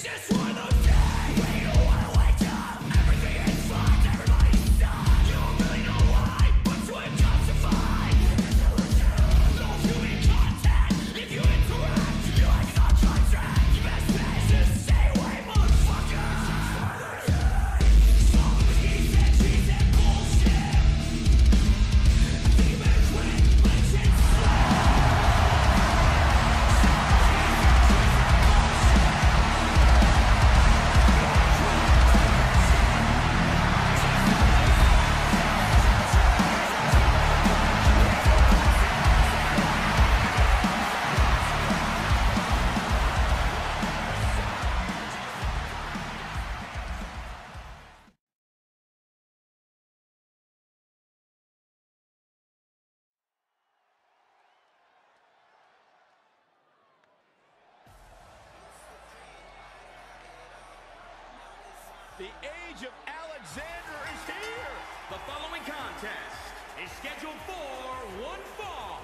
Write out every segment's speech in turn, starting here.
Just one of those days when you don't wanna wake up. Everything is fucked, everybody's stuck. You don't really know why, but you ain't justified. No human contact. If you interact, your life is on contract. You best bet just stay away, motherfucker. Some of the he said, she said bullshit. I think you better quit, let it shit slip. The age of Alexander is here. The following contest is scheduled for one fall.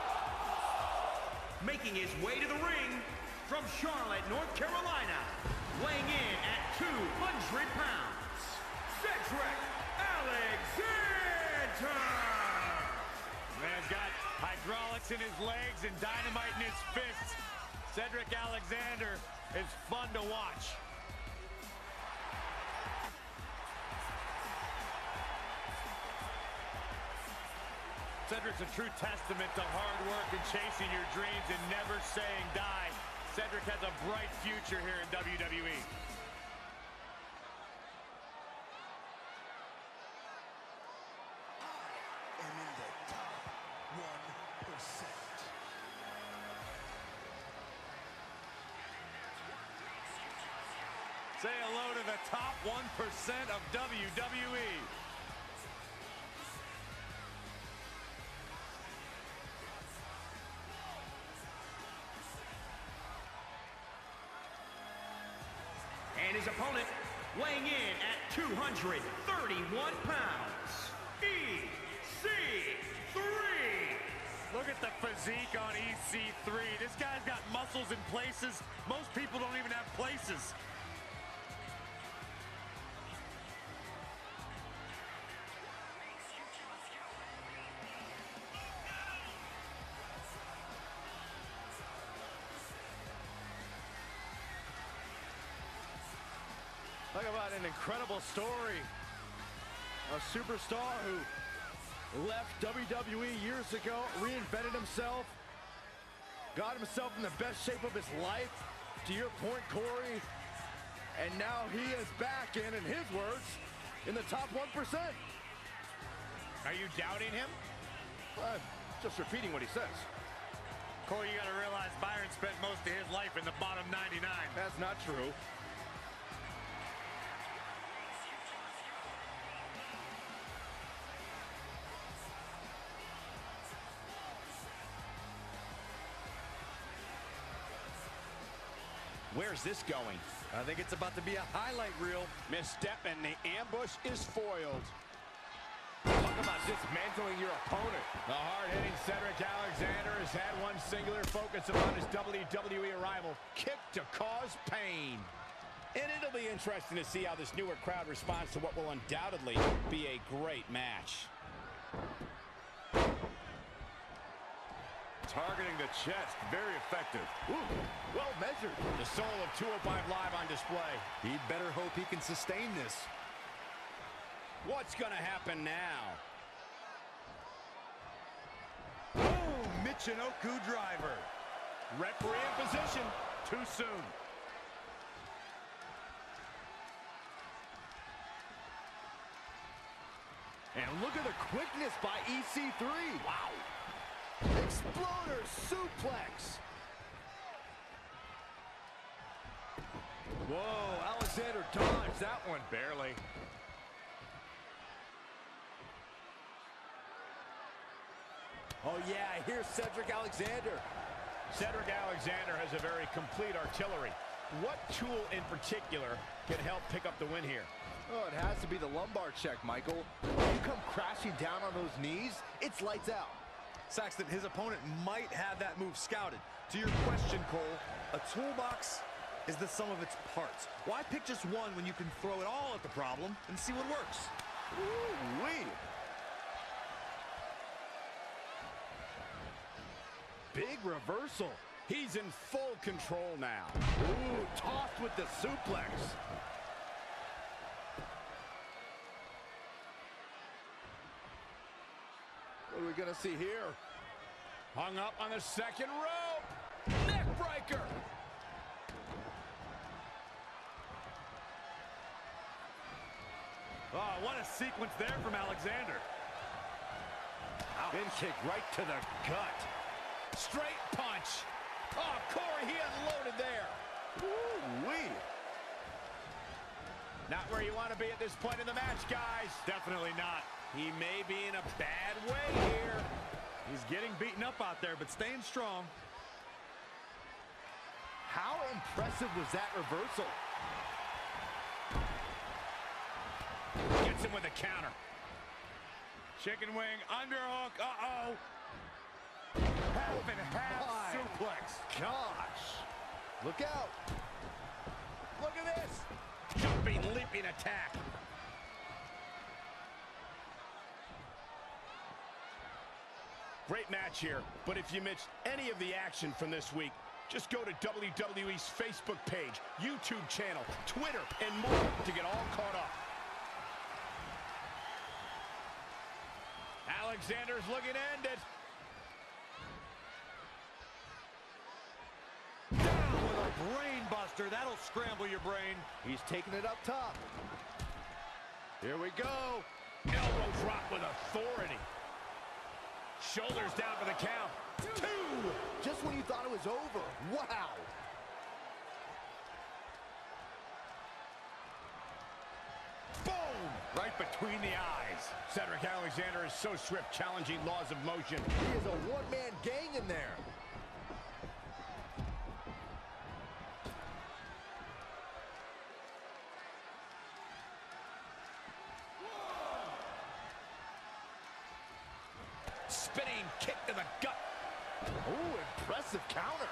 Making his way to the ring from Charlotte, North Carolina, weighing in at 200 pounds, Cedric Alexander. Man's got hydraulics in his legs and dynamite in his fists. Cedric Alexander is fun to watch. Cedric's a true testament to hard work and chasing your dreams and never saying die. Cedric has a bright future here in WWE. I am in the top 1%. Say hello to the top 1% of WWE. And his opponent, weighing in at 231 pounds, EC3. Look at the physique on EC3. This guy's got muscles in places most people don't even have places. Talk about an incredible story. A superstar who left WWE years ago, reinvented himself, got himself in the best shape of his life, to your point, Corey, and now he is back in his words, in the top 1%. Are you doubting him? Just repeating what he says. Corey, you gotta realize Byron spent most of his life in the bottom 99. That's not true. Where's this going? I think it's about to be a highlight reel. Misstep and the ambush is foiled. Talk about dismantling your opponent. The hard-hitting Cedric Alexander has had one singular focus upon his WWE arrival. Kick to cause pain. And it'll be interesting to see how this newer crowd responds to what will undoubtedly be a great match. Targeting the chest, very effective. Ooh, well measured. The soul of 205 Live on display. He'd better hope he can sustain this. What's going to happen now? Boom! Michinoku driver. Referee in position. Too soon. And look at the quickness by EC3. Wow. Exploder suplex. Whoa, Alexander dodged that one. Barely. Oh yeah, here's Cedric Alexander. Cedric Alexander has a very complete artillery. What tool in particular can help pick up the win here? Oh, it has to be the lumbar check, Michael. When you come crashing down on those knees, it's lights out. Saxton, his opponent might have that move scouted. To your question, Cole, a toolbox is the sum of its parts. Why pick just one when you can throw it all at the problem and see what works? Ooh-wee. Big reversal. He's in full control now. Ooh, tossed with the suplex. What are we gonna see here? Hung up on the second rope. Neck breaker. Oh, what a sequence there from Alexander. Pin kick right to the gut. Straight punch. Oh, Corey, he unloaded there. Ooh-wee. Not where you want to be at this point in the match, guys. Definitely not. He may be in a bad way here. He's getting beaten up out there, but staying strong. How impressive was that reversal? Gets him with a counter. Chicken wing, underhook, uh-oh. Half and half suplex. Gosh. Look out. Look at this. Jumping, leaping attack. Great match here, but if you missed any of the action from this week, just go to WWE's Facebook page, YouTube channel, Twitter, and more to get all caught up. Alexander's looking to end it. Down with a brain buster. That'll scramble your brain. He's taking it up top. Here we go. Elbow drop with authority. Shoulders down for the count. 2. Just when you thought it was over. Wow. Boom! Right between the eyes. Cedric Alexander is so swift, challenging laws of motion. He is a one-man gang in there. Spinning kick to the gut. Ooh, impressive counter.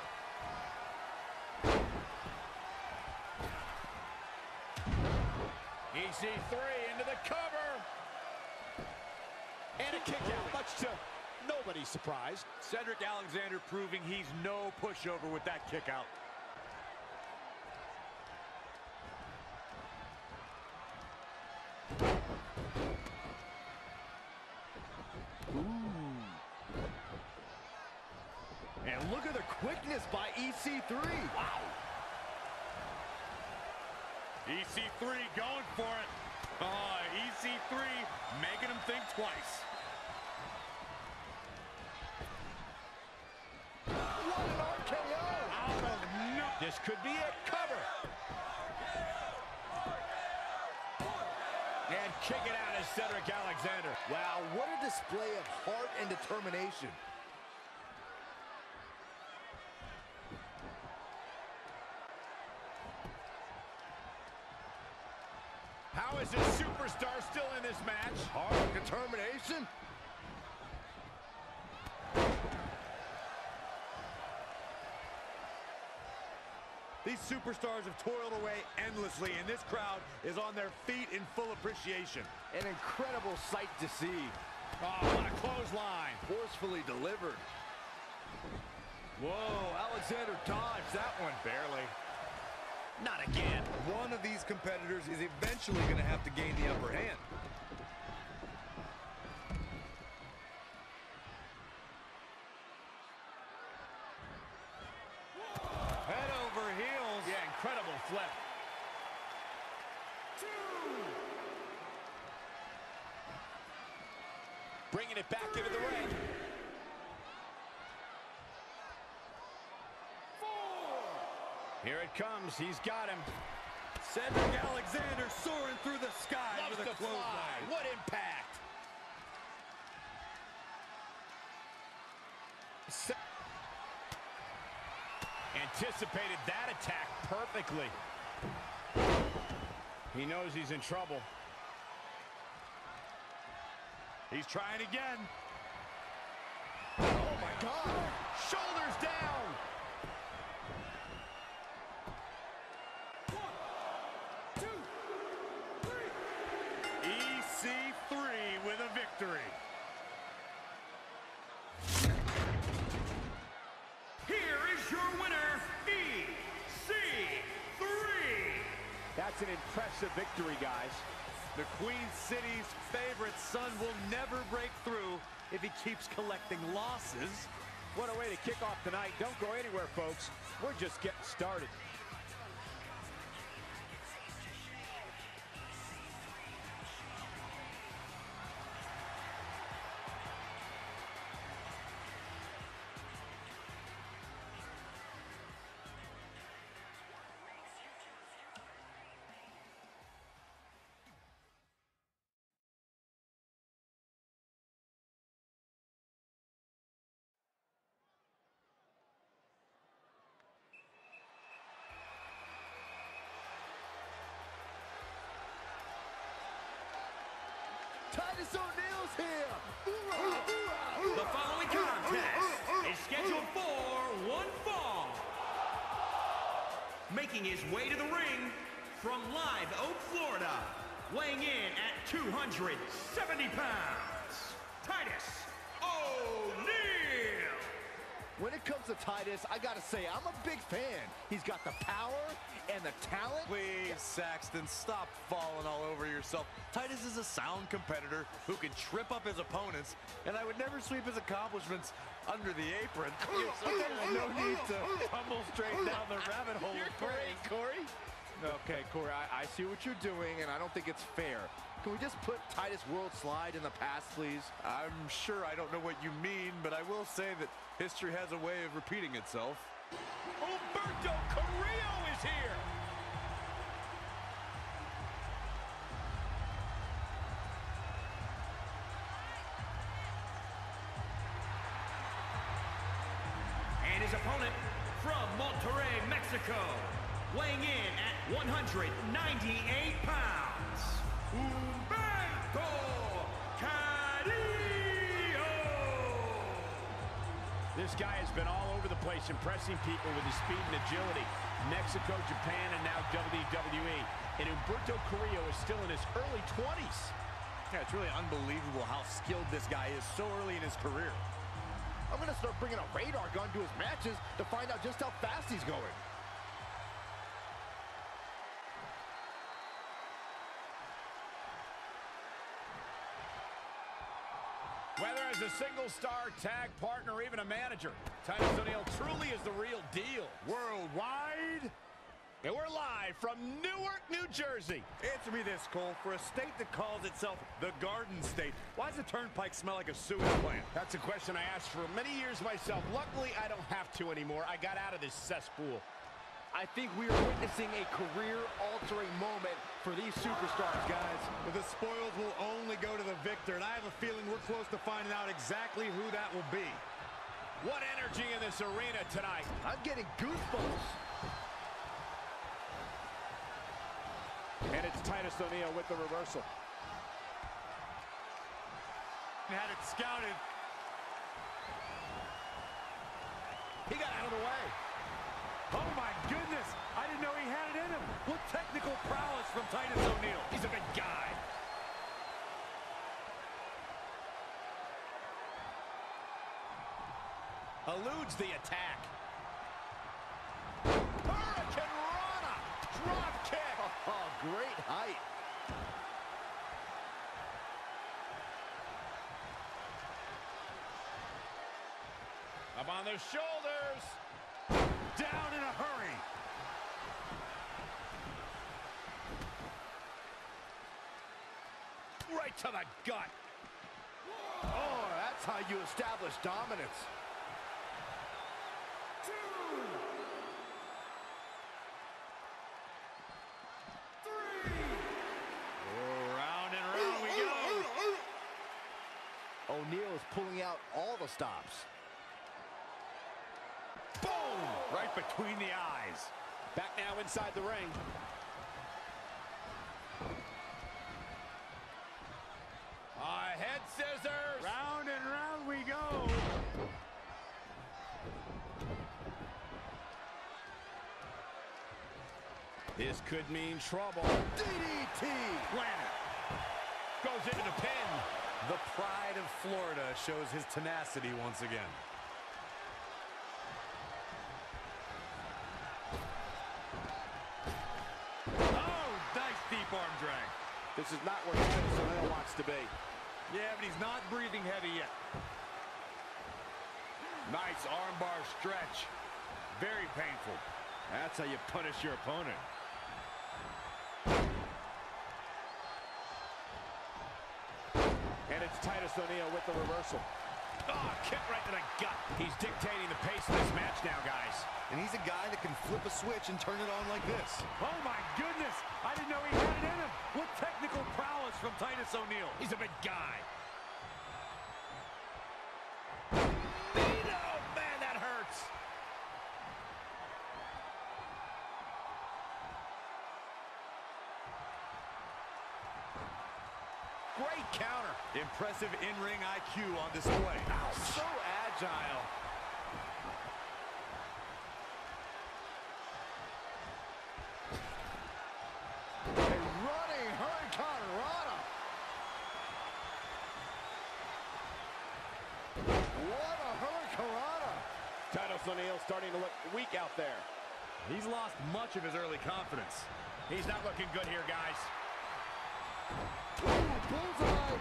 EC3 into the cover. And a kick out, much to nobody's surprise. Cedric Alexander proving he's no pushover with that kick out. And look at the quickness by EC3. Wow. EC3 going for it. Oh, EC3 making him think twice. What an RKO. Out of no. This could be it. Cover. And kick it out is Cedric Alexander. Wow, what a display of heart and determination. How is this superstar still in this match? Heart and determination. These superstars have toiled away endlessly, and this crowd is on their feet in full appreciation. An incredible sight to see. Oh, what a clothesline. Forcefully delivered. Whoa, Alexander dodged that one barely. Not again. One of these competitors is eventually going to have to gain the upper hand. Head over heels. Yeah, incredible flip. 2. Bringing it back into the ring. 4. Here it comes. He's got him. Cedric Alexander soaring through the sky Loves with a to fly. clothesline. What impact. Anticipated that attack perfectly. He knows he's in trouble. He's trying again. Oh my God. Shoulders down. EC3 with a victory. Here is your winner, EC3. That's an impressive victory, guys. The Queen City's favorite son will never break through if he keeps collecting losses. What a way to kick off tonight. Don't go anywhere, folks. We're just getting started. Titus O'Neil's here! The following contest is scheduled for one fall. Making his way to the ring from Live Oak, Florida, weighing in at 270 pounds, Titus O'Neil. When it comes to Titus, I gotta say, I'm a big fan. He's got the power and the talent. Please, Saxton, stop falling all over yourself. Titus is a sound competitor who can trip up his opponents, and I would never sweep his accomplishments under the apron. So there's no need to tumble straight down the rabbit hole. You're great, Corey. Okay, Corey, I see what you're doing, and I don't think it's fair. Can we just put Titus World Slide in the past, please? I'm sure I don't know what you mean, but I will say that history has a way of repeating itself. Humberto Carrillo is here. And his opponent from Monterrey, Mexico, weighing in at 198 pounds, Humberto Carrillo. This guy has been all over the place, impressing people with his speed and agility. Mexico, Japan, and now WWE. And Humberto Carrillo is still in his early 20s. Yeah, it's really unbelievable how skilled this guy is so early in his career. I'm gonna start bringing a radar gun to his matches to find out just how fast he's going. Whether as a single-star, tag partner, or even a manager, Titus O'Neil truly is the real deal. Worldwide? And we're live from Newark, New Jersey. Answer me this, Cole. For a state that calls itself the Garden State, why does the Turnpike smell like a sewage plant? That's a question I asked for many years myself. Luckily, I don't have to anymore. I got out of this cesspool. I think we are witnessing a career-altering moment for these superstars, guys. But the spoils will only go to the victor, and I have a feeling we're close to finding out exactly who that will be. What energy in this arena tonight. I'm getting goosebumps. And it's Titus O'Neil with the reversal. Had it scouted. He got out of the way. Oh my goodness, I didn't know he had it in him. What technical prowess from Titus O'Neil. He's a big guy. Eludes the attack. Hurricane Rana, drop kick. Oh, great height. Up on their shoulders. Down in a hurry. Right to the gut. Oh, that's how you establish dominance. Round and round we go. O'Neil is pulling out all the stops. Boom! Right between the eyes. Back now inside the ring. Head scissors. Round and round we go. This could mean trouble. DDT! Planet. Goes into the pin. The pride of Florida shows his tenacity once again. Oh, nice deep arm drag. This is not where Titus wants to be. Yeah, but he's not breathing heavy yet. Nice armbar stretch. Very painful. That's how you punish your opponent. And it's Titus O'Neil with the reversal. Oh, kick right to the gut. He's dictating the pace of this match now, guys. And he's a guy that can flip a switch and turn it on like this. Oh, my goodness. I didn't know he had it in him. What technical prowess from Titus O'Neil. He's a big guy. Oh, man, that hurts. Great counter. Impressive in-ring IQ on display. So agile. A running hurricanrana. What a hurricanrana. Titus O'Neil starting to look weak out there. He's lost much of his early confidence. He's not looking good here, guys. Ooh, bullseye.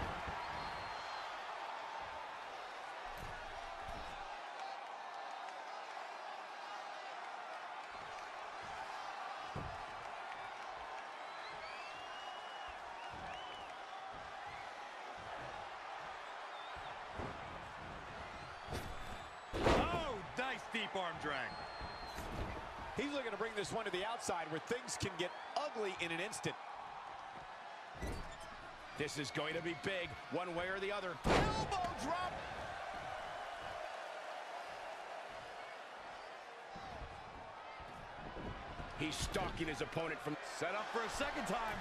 Oh, nice deep arm drag. He's looking to bring this one to the outside where things can get ugly in an instant. This is going to be big, one way or the other. Elbow drop. He's stalking his opponent from... Set up for a second time.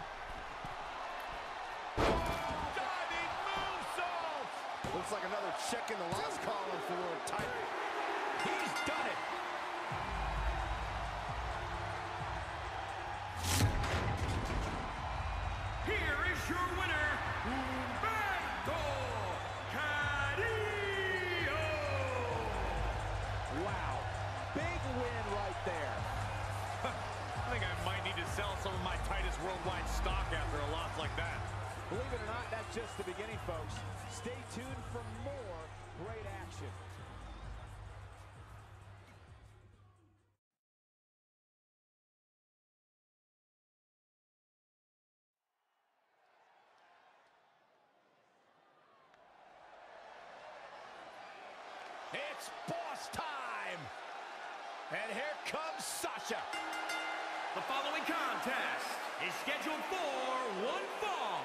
Diving moonsault! Looks like another check in the loss column for Titus. He's done it! Here is your winner, Humberto Carrillo. Wow. Big win right there. I think I might need to sell some of my Titus Worldwide stock after a loss like that. Believe it or not, that's just the beginning, folks. Stay tuned for more great action. It's boss time! And here comes Sasha. The following contest is scheduled for one fall.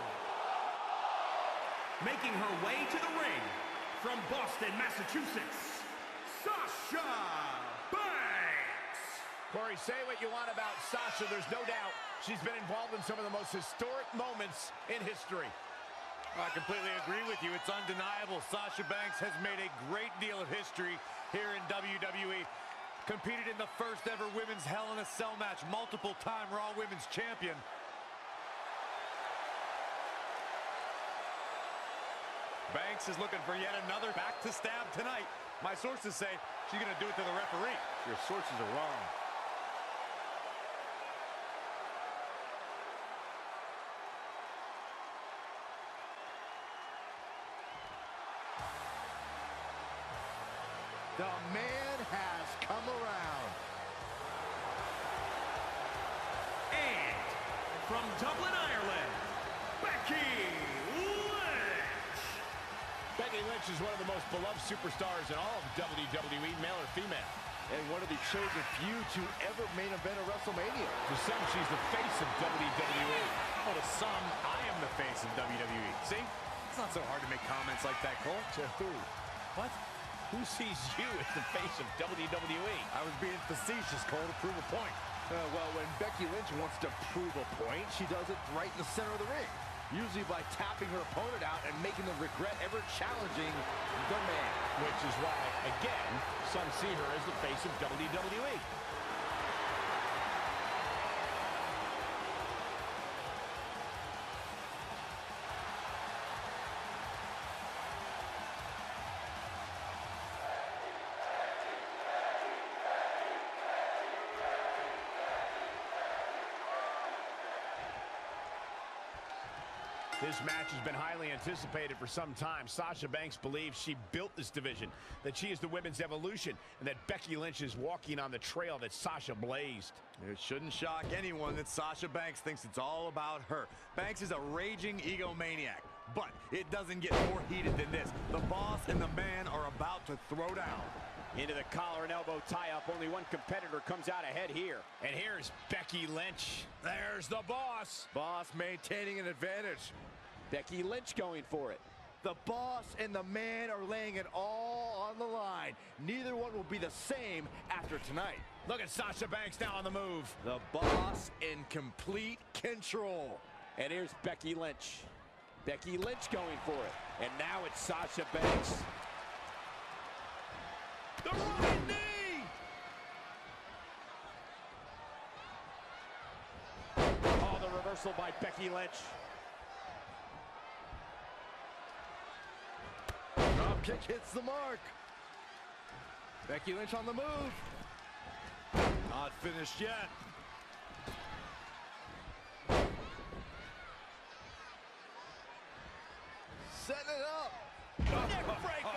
Making her way to the ring from Boston, Massachusetts, Sasha Banks. Corey, say what you want about Sasha. There's no doubt she's been involved in some of the most historic moments in history. I completely agree with you. It's undeniable. Sasha Banks has made a great deal of history here in WWE. Competed in the first ever women's Hell in a Cell match, multiple-time Raw Women's Champion. Banks is looking for yet another back to stab tonight. My sources say she's going to do it to the referee. Your sources are wrong. The man has come around. And from Dublin, Ireland, Becky Lynch. Becky Lynch is one of the most beloved superstars in all of WWE, male or female. And one of the chosen few to ever main event a WrestleMania. To some, she's the face of WWE. Well, to some, I am the face of WWE. See? It's not so hard to make comments like that, Cole. To who? What? Who sees you as the face of WWE? I was being facetious, Cole, to prove a point. Well, when Becky Lynch wants to prove a point, she does it right in the center of the ring. Usually by tapping her opponent out and making them regret ever challenging the man. Which is why, again, some see her as the face of WWE. This match has been highly anticipated for some time. Sasha Banks believes she built this division, that she is the women's evolution, and that Becky Lynch is walking on the trail that Sasha blazed. It shouldn't shock anyone that Sasha Banks thinks it's all about her. Banks is a raging egomaniac, but it doesn't get more heated than this. The boss and the man are about to throw down. Into the collar and elbow tie-up. Only one competitor comes out ahead here. And here's Becky Lynch. There's the boss. Boss maintaining an advantage. Becky Lynch going for it. The boss and the man are laying it all on the line. Neither one will be the same after tonight. Look at Sasha Banks now on the move. The boss in complete control. And here's Becky Lynch. Becky Lynch going for it. And now it's Sasha Banks. The running knee! Oh, the reversal by Becky Lynch. Drop kick hits the mark. Becky Lynch on the move. Not finished yet. Setting it up. Neck breaker!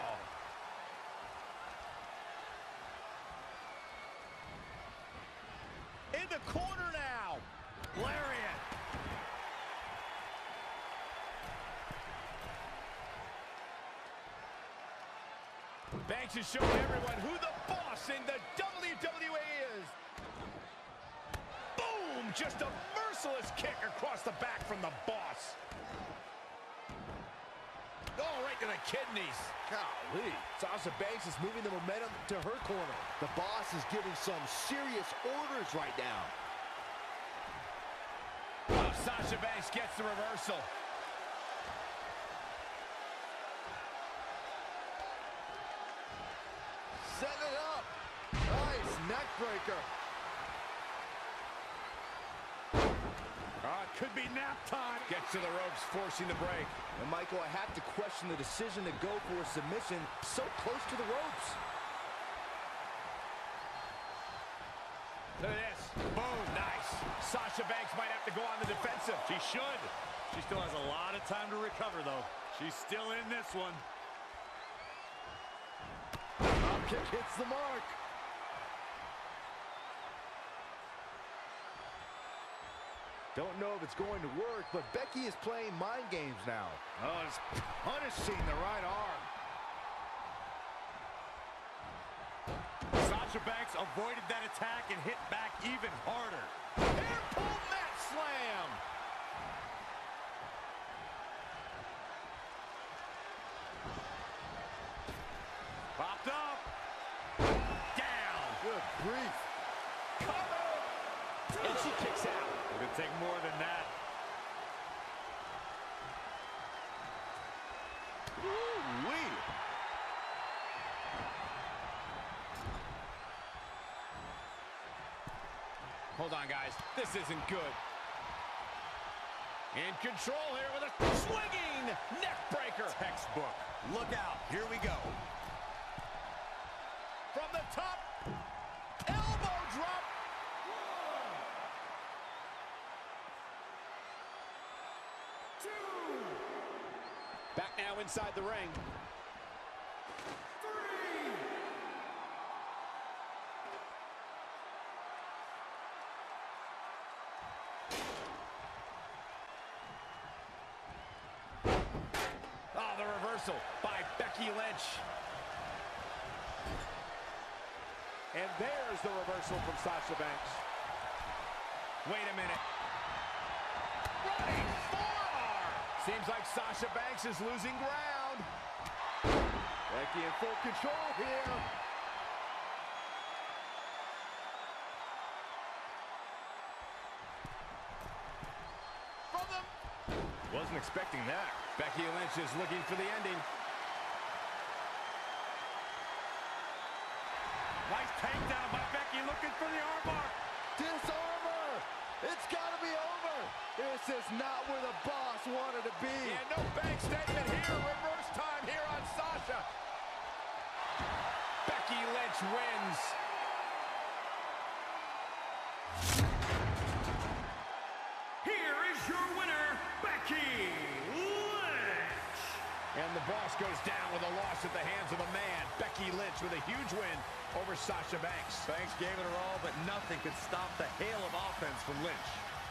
In the corner now. Lariat. Banks is showing everyone who the boss in the WWE is. Boom! Just a merciless kick across the back from the boss. Oh, right to the kidneys. Golly. Sasha Banks is moving the momentum to her corner. The boss is giving some serious orders right now. Oh, Sasha Banks gets the reversal. Setting it up. Nice neck breaker. It could be nap time. Gets to the ropes, forcing the break. And Michael, I have to question the decision to go for a submission so close to the ropes. Look at this. Boom. Nice. Sasha Banks might have to go on the defensive. She should. She still has a lot of time to recover, though. She's still in this one. Drop kick hits the mark. Don't know if it's going to work, but Becky is playing mind games now. Oh, it's punishing the right arm. Sasha Banks avoided that attack and hit back even harder. Air pull mat slam. Popped up. Down. Good grief. Cover. And she kicks out. It could take more than that. Woo-wee. Hold on, guys. This isn't good. In control here with a swinging neck breaker. Textbook. Look out. Here we go. From the top. Elbow drop. Back now inside the ring. Oh, the reversal by Becky Lynch. And there's the reversal from Sasha Banks. Wait a minute. Running forearm. Seems like Sasha Banks is losing ground. Becky in full control here. From the... Wasn't expecting that. Becky Lynch is looking for the ending. Nice takedown by Becky, looking for the armbar. Disarmer. It's got to be over. This is not where the boss wanted to be. Yeah, no bank statement here. Reverse time here on Sasha. Becky Lynch wins. Here is your winner, Becky And the boss goes down with a loss at the hands of a man. Becky Lynch with a huge win over Sasha Banks. Banks gave it her all, but nothing could stop the hail of offense from Lynch.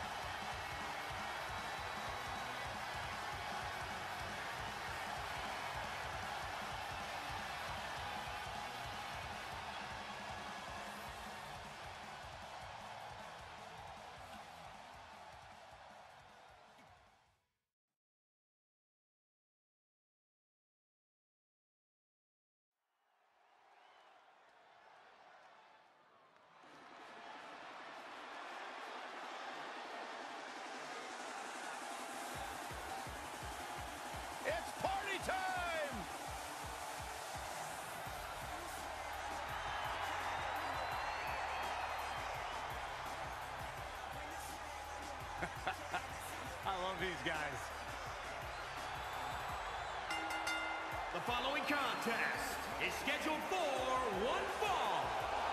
It's party time! I love these guys. The following contest is scheduled for one fall.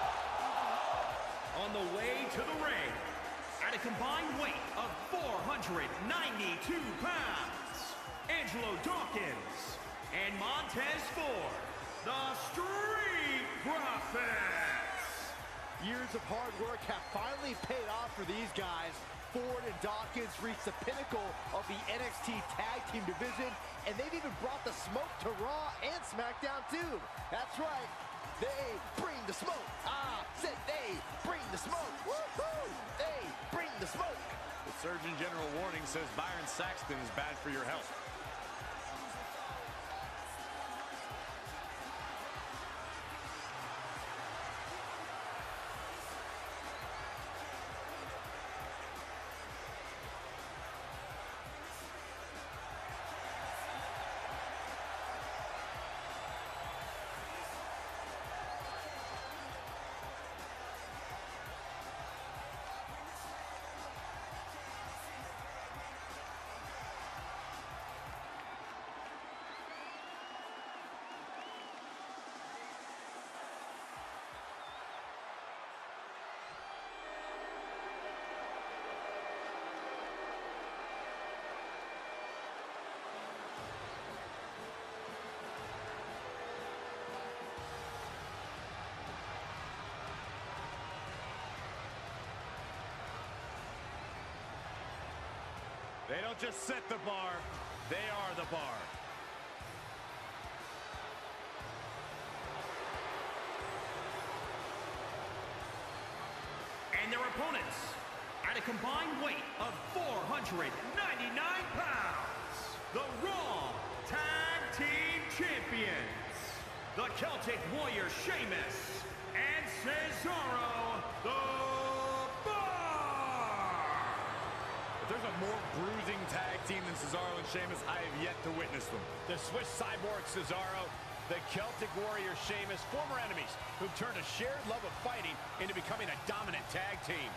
On the way to the ring, at a combined weight of 492 pounds, Angelo Dawkins and Montez Ford, the Street Profits. Years of hard work have finally paid off for these guys. Ford and Dawkins reached the pinnacle of the NXT Tag Team division, and they've even brought the smoke to Raw and SmackDown too. That's right, they bring the smoke. Said they bring the smoke. Woohoo! They bring the smoke. The Surgeon General warning says Byron Saxton is bad for your health. They don't just set the bar, they are the bar. And their opponents, at a combined weight of 499 pounds, the Raw Tag Team Champions, the Celtic Warrior Sheamus and Cesaro the Bar. If there's a more bruising tag team than Cesaro and Sheamus, I have yet to witness them. The Swiss Cyborg Cesaro, the Celtic Warrior Sheamus, former enemies who've turned a shared love of fighting into becoming a dominant tag team.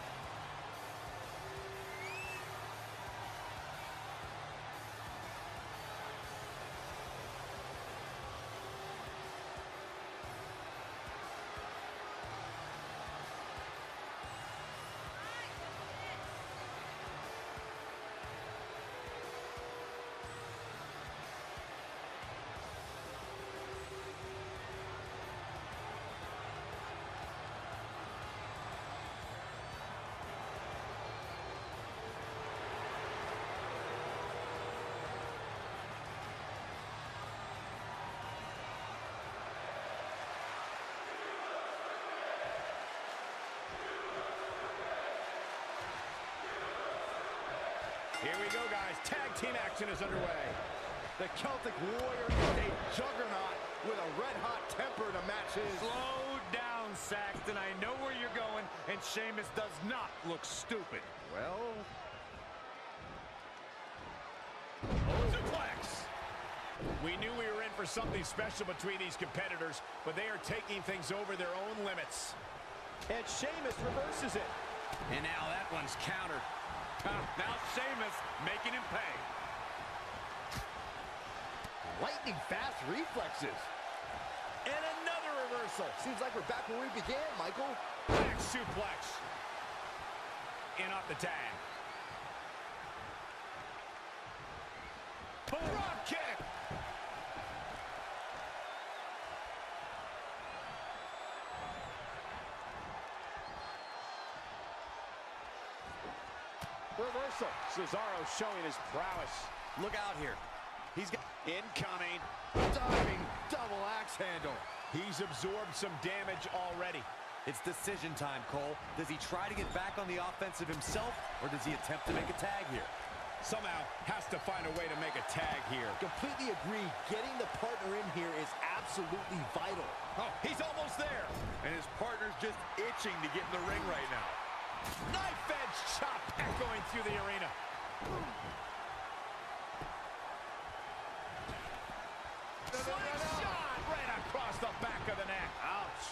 Here we go, guys. Tag team action is underway. The Celtic Warrior is a juggernaut with a red-hot temper to match his. Slow down, Saxton. I know where you're going, and Sheamus does not look stupid. Well, Suplex. We knew we were in for something special between these competitors, but they are taking things over their own limits. and Sheamus reverses it. And now that one's countered. Now Sheamus making him pay. Lightning fast reflexes. And another reversal. Seems like we're back where we began, Michael. Back suplex. In off the tag. Boom. Drop kick. Reversal. Cesaro showing his prowess. Look out here. He's got Incoming. Diving double axe handle. He's absorbed some damage already. It's decision time, Cole. Does he try to get back on the offensive himself, or does he attempt to make a tag here? Somehow has to find a way to make a tag here. Completely agree. Getting the partner in here is absolutely vital. Oh, he's almost there. And his partner's just itching to get in the ring right now. Knife edge chop echoing through the arena. Slingshot right across the back of the neck. Ouch.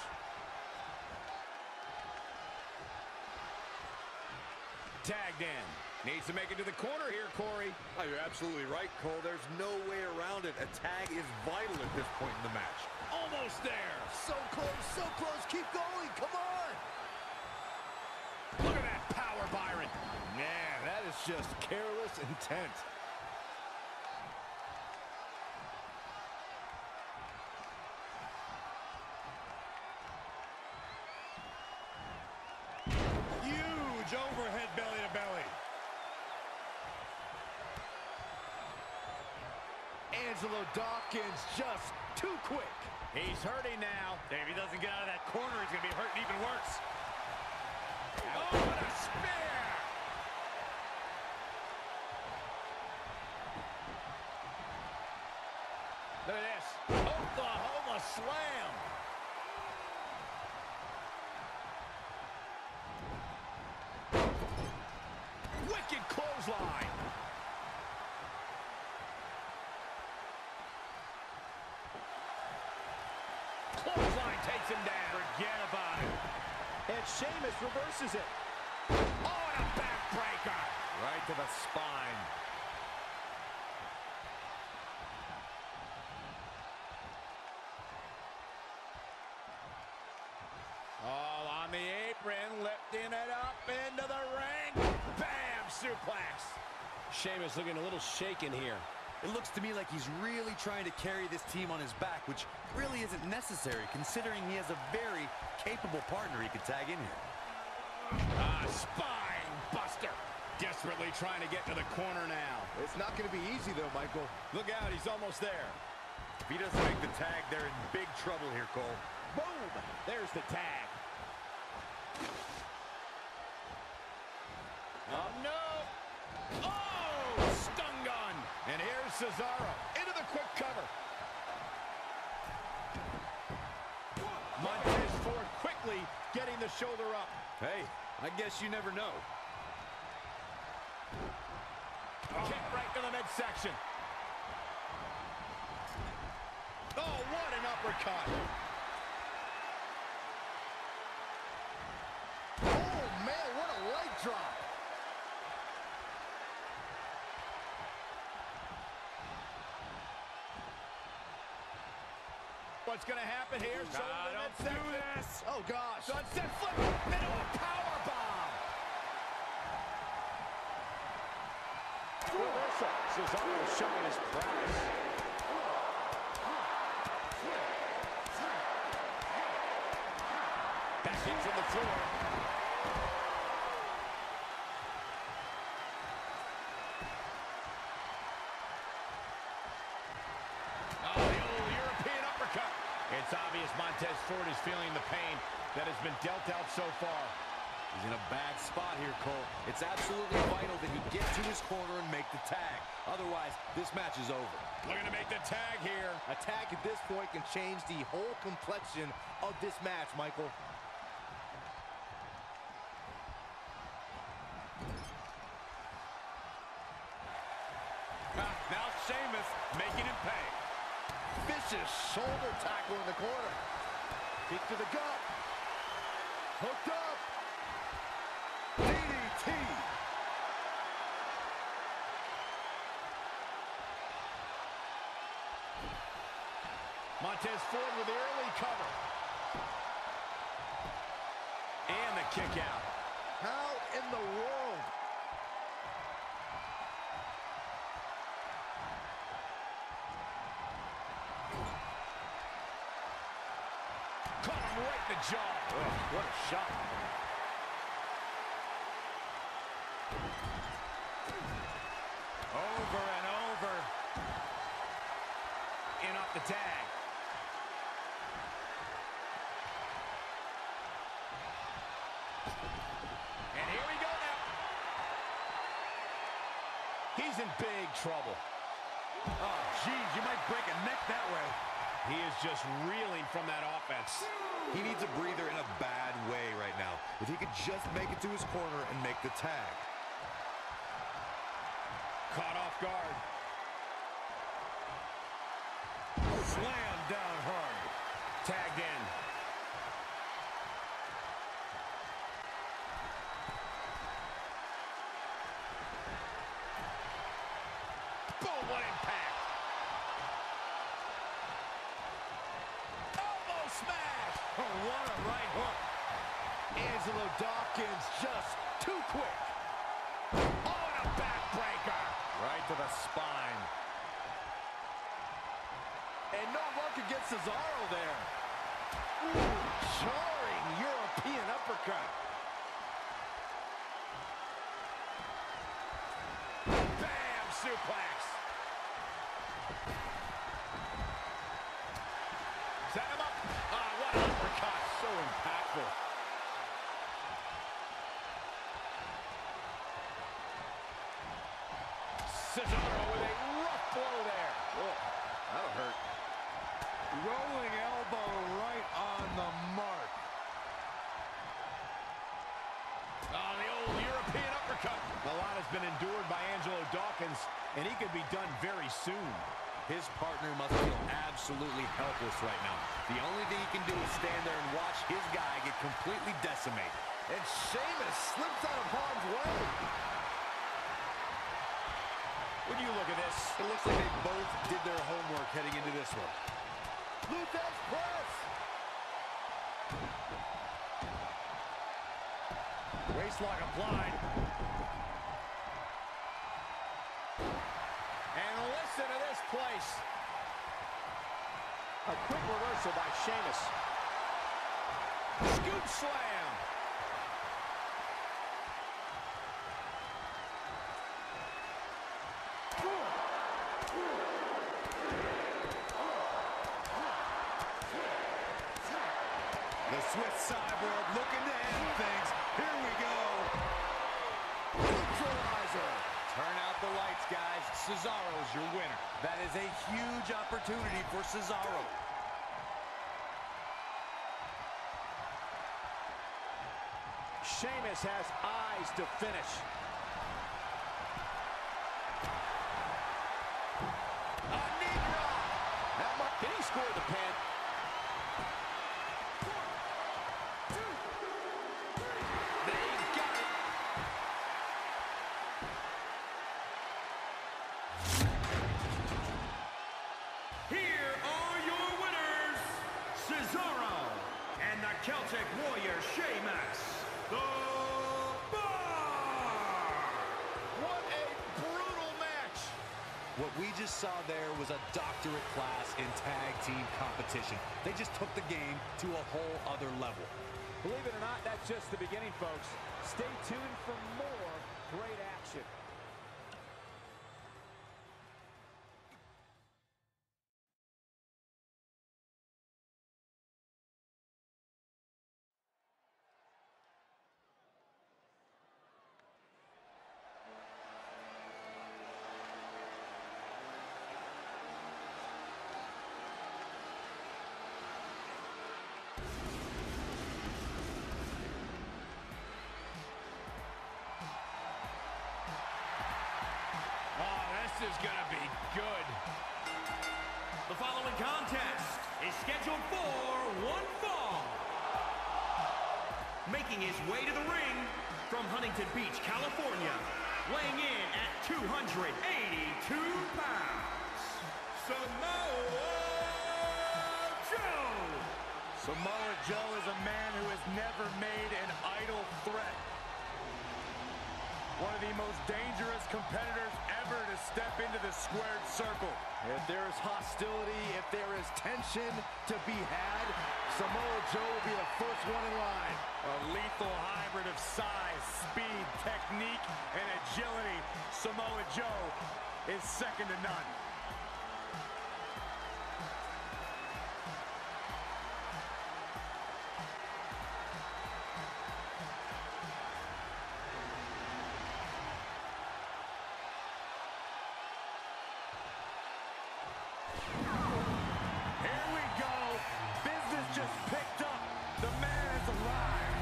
Tagged in. Needs to make it to the corner here, Corey. Oh, you're absolutely right, Cole. There's no way around it. A tag is vital at this point in the match. Almost there. So close, so close. Keep going. Come on. Look at that power, Byron. Man, that is just careless intent. Huge overhead belly to belly. Angelo Dawkins just too quick. He's hurting now. If he doesn't get out of that corner, he's going to be hurting even worse. Oh, what a spear! Look at this. Oklahoma slam. Wicked clothesline. Clothesline takes him down. Forget about it. And Sheamus reverses it. Oh, and a backbreaker. Right to the spine. All on the apron, lifting it up into the ring. Bam, suplex. Sheamus looking a little shaken here. It looks to me like he's really trying to carry this team on his back, which really isn't necessary, considering he has a very capable partner he could tag in here. Spine buster. Desperately trying to get to the corner now. It's not going to be easy, though, Michael. Look out, he's almost there. If he doesn't make the tag, they're in big trouble here, Cole. Boom! There's the tag. Oh, no. Oh, stun gun. And here's Cesaro into the quick cover. Montez Ford quickly getting the shoulder up. Hey, I guess you never know. Kick right to the midsection. Oh, what an uppercut. Oh, man, what a leg drop. What's going to happen here? Don't do this. Oh, gosh. Sunset flip into a power bomb. Reversal. Cesaro showing his prowess. Back in from the floor. Oh, the old European uppercut. It's obvious Montez Ford is feeling the pain that has been dealt out so far. He's in a bad spot here, Cole. It's absolutely vital that he get to his corner and make the tag. Otherwise, this match is over. Looking to make the tag here. A tag at this point can change the whole complexion of this match, Michael. Now Sheamus making him pay. Vicious shoulder tackle in the corner. Kick to the gut. Hooked up. DDT. Montez Ford with the early cover. And the kick out. How in the world? Caught him right in the jaw. Oh, what a shot. the tag. And here we go now. He's in big trouble. Oh, geez, you might break a neck that way. He is just reeling from that offense. He needs a breather in a bad way right now. If he could just make it to his corner and make the tag. Caught off guard. Slam down hard. Tagged in. Boom, what impact. Elbow smash. Oh, what a right hook. Angelo Dawkins just too quick. Oh, and a backbreaker. Right to the spine. And no luck against Cesaro there. Ooh, jarring European uppercut. Bam, suplex. Set him up. Ah, what an uppercut. So impactful. Cesaro with a rough blow there. Oh, that'll hurt. Rolling elbow right on the mark. Oh, the old European uppercut. A lot has been endured by Angelo Dawkins, and he could be done very soon. His partner must feel absolutely helpless right now. The only thing he can do is stand there and watch his guy get completely decimated. And Sheamus slips out of harm's way. When you look at this, It looks like they both did their homework heading into this one. Luthez press. Waistlock applied. and listen to this place. A quick reversal by Sheamus. Scoop slam. The Swiss cyborg looking to end things. Here we go. Neutralizer. Turn out the lights, guys. Cesaro's your winner. That is a huge opportunity for Cesaro. Sheamus has eyes to finish. A knee drop. Can he score the pin? They got it. Here are your winners, Cesaro and the Celtic Warrior Sheamus, the Bar. What a brutal match. What we just saw there was a doctorate class in tag team competition. They just took the game to a whole other level. Believe it or not, that's just the beginning, folks. Stay tuned for more great action. Oh, this is going to be good. The following contest is scheduled for one fall. Making his way to the ring from Huntington Beach, California, weighing in at 282 pounds, Samoa Joe. Samoa Joe is a man who has never made an idle threat. One of the most dangerous competitors ever to step into the squared circle. If there is hostility, if there is tension to be had, Samoa Joe will be the first one in line. A lethal hybrid of size, speed, technique, and agility. Samoa Joe is second to none. we go. Business just picked up. The man has arrived.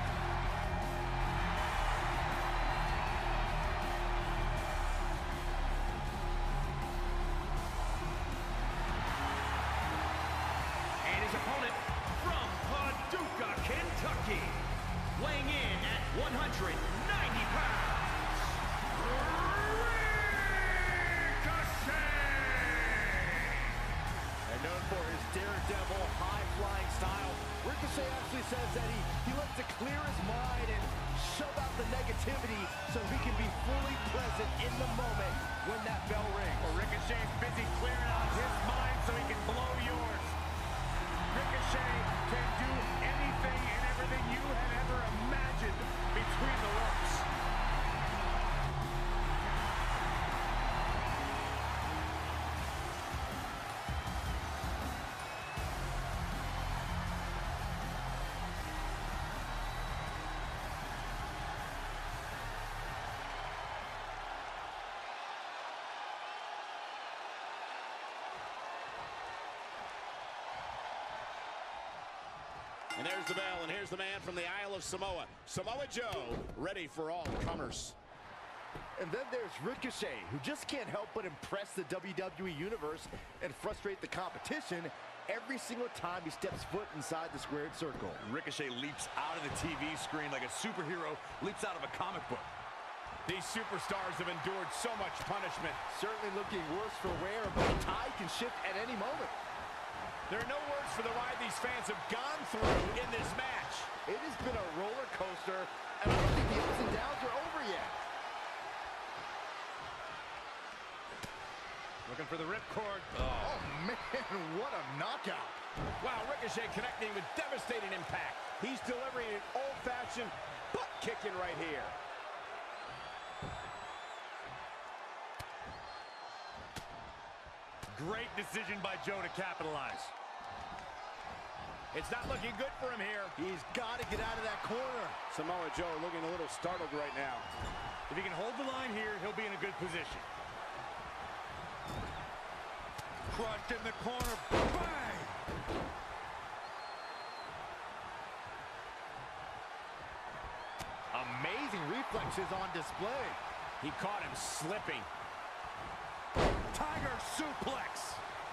And his opponent from Paducah, Kentucky, weighing in at 190 pounds, Ricochet! And known for his daredevil, high-flying style, Ricochet actually says that he likes to clear his mind and shove out the negativity so he can be fully present in the moment when that bell rings. Well, Ricochet's busy clearing out his mind so he can blow yours. Ricochet can do anything and everything you had ever imagined between the ropes. And there's the bell, and here's the man from the Isle of Samoa, Samoa Joe, ready for all comers. And then there's Ricochet, who just can't help but impress the WWE Universe and frustrate the competition every single time he steps foot inside the squared circle. Ricochet leaps out of the TV screen like a superhero leaps out of a comic book. These superstars have endured so much punishment. Certainly looking worse for wear, but the tide can shift at any moment. There are no words for the ride these fans have gone through in this match. It has been a roller coaster, and I don't think the ups and downs are over yet. Looking for the ripcord. Oh, man, what a knockout. Wow, Ricochet connecting with devastating impact. He's delivering an old-fashioned butt kicking right here. Great decision by Joe to capitalize. It's not looking good for him here. He's got to get out of that corner. Samoa Joe looking a little startled right now. If he can hold the line here, he'll be in a good position. Crushed in the corner. Bang! Amazing reflexes on display. He caught him slipping. Tiger suplex.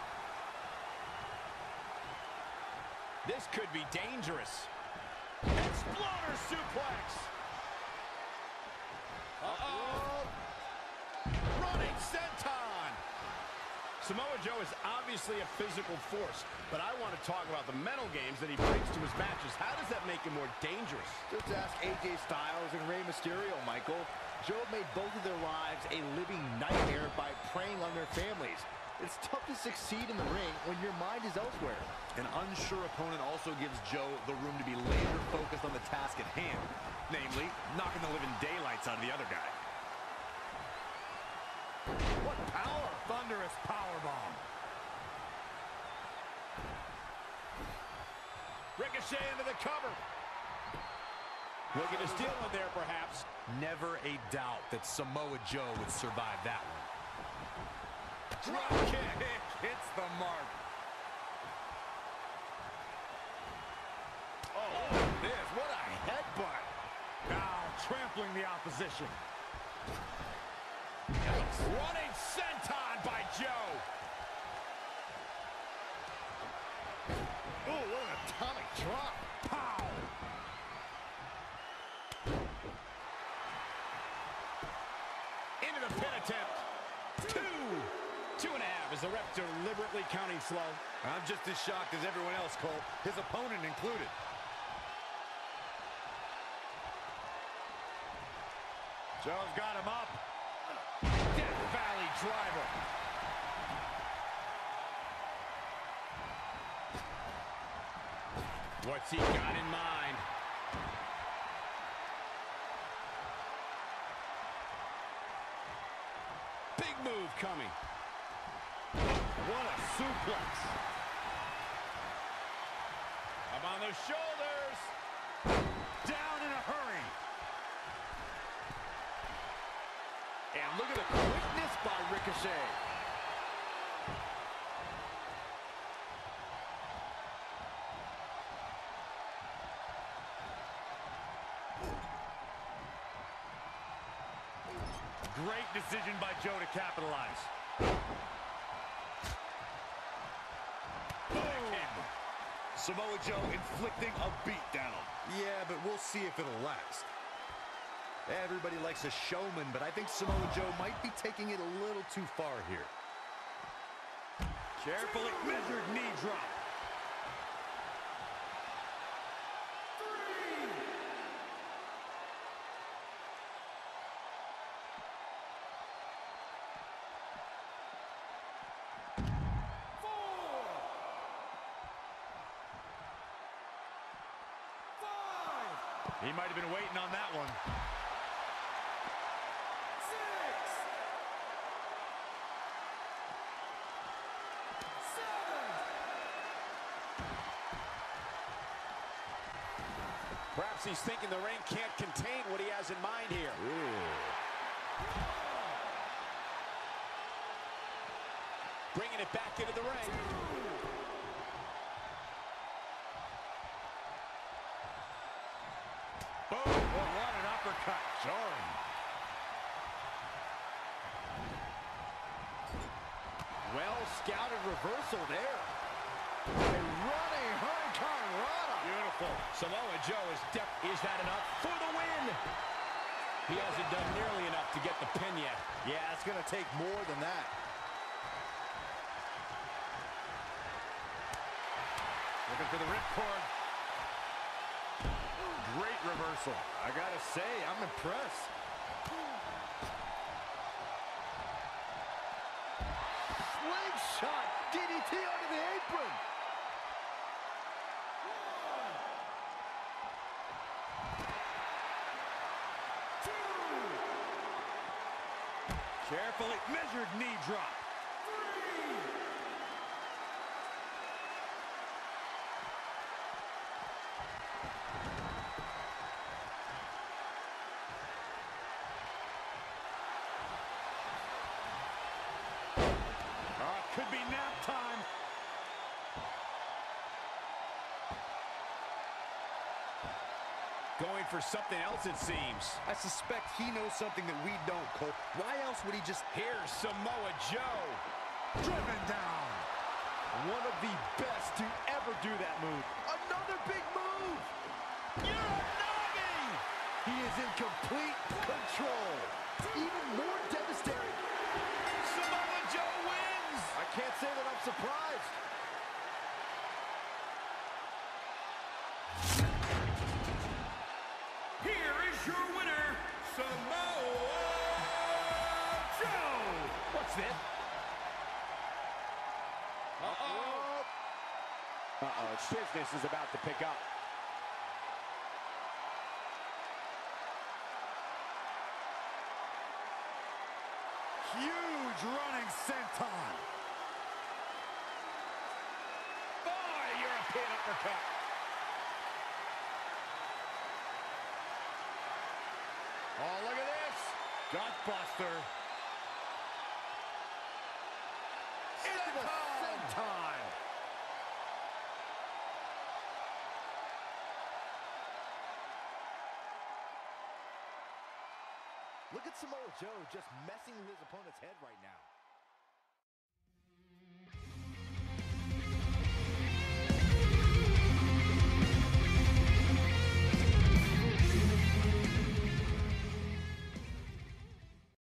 This could be dangerous. Exploder suplex. Uh-oh. Running senton. Samoa Joe is obviously a physical force, but I want to talk about the mental games that he brings to his matches. How does that make him more dangerous? Just ask AJ Styles and Rey Mysterio, Michael. Joe made both of their lives a living nightmare by preying on their families. It's tough to succeed in the ring when your mind is elsewhere. An unsure opponent also gives Joe the room to be laser focused on the task at hand, namely, knocking the living daylights out of the other guy. What power! Thunderous powerbomb. Ricochet into the cover. Looking to steal one there, perhaps. Never a doubt that Samoa Joe would survive that one. Drop kick. Hits the mark. Oh, this. What a headbutt. Now trampling the opposition. Yikes. Running senton by Joe. Oh, what an atomic drop. Pow. Into the pin attempt. 2.5 as the ref deliberately counting slow. I'm just as shocked as everyone else, Cole, his opponent included. Joe's got him up. Death Valley driver. What's he got in mind? Big move coming. What a suplex. Up on those shoulders. Down in a hurry. And look at the quickness by Ricochet. Great decision by Joe to capitalize. Boom! Samoa Joe inflicting a beatdown. Yeah, but we'll see if it'll last. Everybody likes a showman, but I think Samoa Joe might be taking it a little too far here. Carefully measured knee drop. He might have been waiting on that one. 6, 7. Perhaps he's thinking the ring can't contain what he has in mind here. Bringing it back into the ring. Boom! What an uppercut. Jarring. Well scouted reversal there. A running Hurricane Rana. Beautiful. Samoa Joe is that enough for the win? He hasn't done nearly enough to get the pin yet. Yeah, it's going to take more than that. Looking for the ripcord. Great reversal. I gotta say, I'm impressed. Slingshot DDT onto the apron. Carefully measured knee drop. 3. Could be nap time. Going for something else, it seems. I suspect he knows something that we don't, Cole. Why else would he just... Here's Samoa Joe. Driven down. One of the best to ever do that move. Another big move. Uranagi! He is in complete control. Even more devastating. Samoa Joe wins! I can't say that I'm surprised. Here is your winner, Samoa Joe. What's this? Its business is about to pick up. Huge running senton. Oh, European uppercut. Oh, look at this. Gutbuster. Into the senton. Look at Samoa Joe just messing with his opponent's head right now.